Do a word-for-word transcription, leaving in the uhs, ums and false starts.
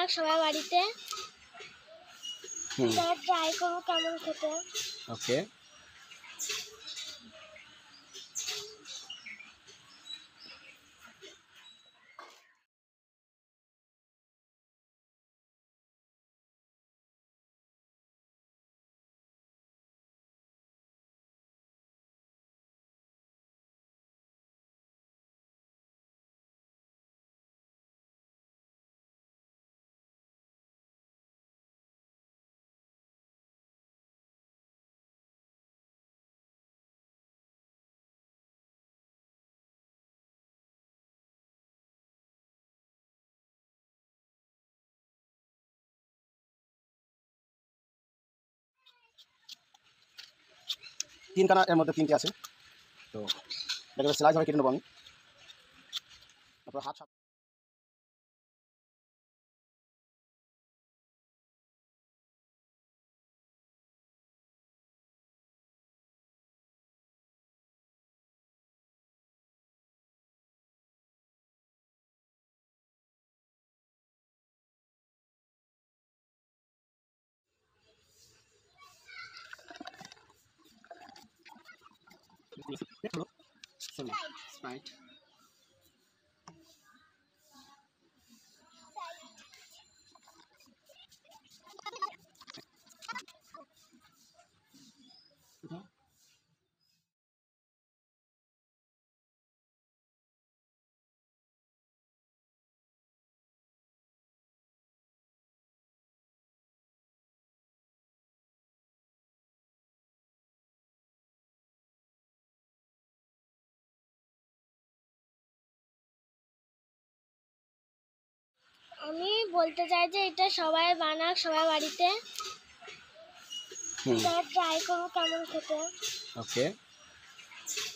বানাক সবাই বাড়িতে। হুম তারা ট্রাই করো কেমন খেতে। ওকে তিন কানা এর মধ্যে তিনটে আছে, তো এটাকে স্লাইস ভাবে কেটে নেবো আমি। তারপর হাত স্প্রাইট আমি বলতে চাই যে এটা সবাই বানাক সবাই বাড়িতে। হুম তারা ট্রাই করো কেমন খেতে। ওকে